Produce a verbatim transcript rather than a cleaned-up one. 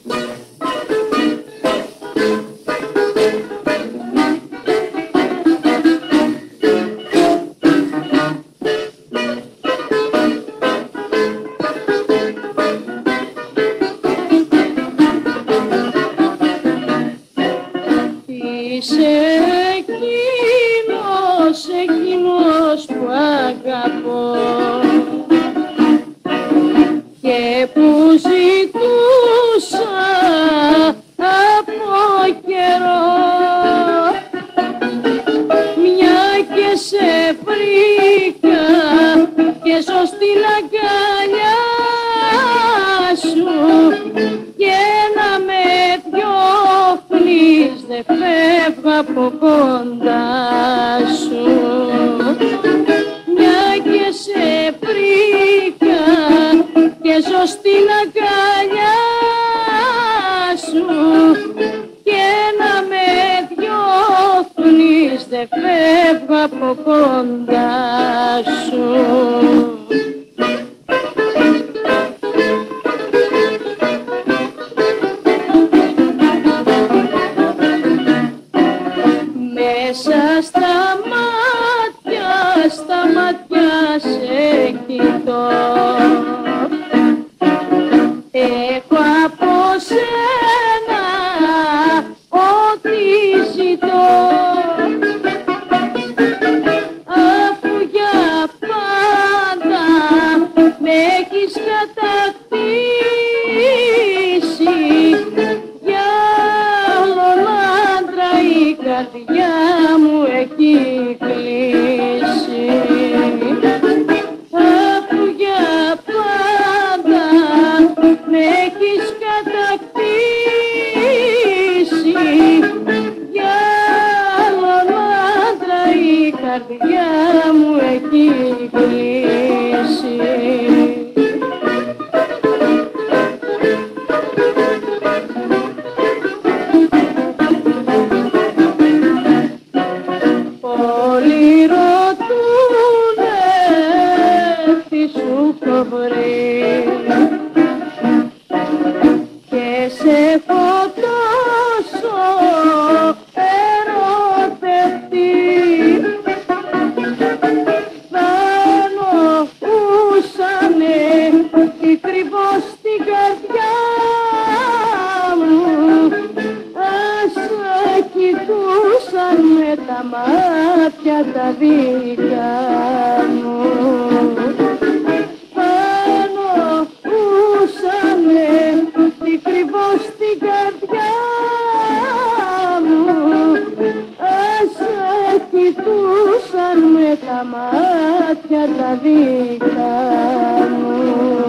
Είσαι εκεινος, εκεινος που αγαπώ και που ζητούσα από καιρό, μια και σε βρήκα και ζω στην αγκαλιά σου και να με διώχνεις δεν φεύγω από κοντά σου, μια και σε βρήκα και ζω στην αγκαλιά σου και να με διώχνεις δεν φεύγω από κοντά σου. Μέσα στα μάτια, στα μάτια σε κοιτώ, έχω από σένα ό,τι ζητώ, αφού για πάντα με έχεις κατακτήσει, για άλλον άντρα η καρδιά μου έχει κλείσει, αφού για πάντα με έχεις κατακτήσει, για άλλον άντρα η καρδιά μου έχει κλείσει. Πολλοί ρωτούνε τι σου έχω βρει και σε έχω τόσο ερωτευτεί, θα ενοχούσανε τι κρυβώ στην καρδιά μου, ας κοιτούσαν με τα μάτια τα δικά μου, θα ενοχούσανε τι κρυβώ στην καρδιά μου, ας κοιτούσαν με τα μάτια τα δικά μου.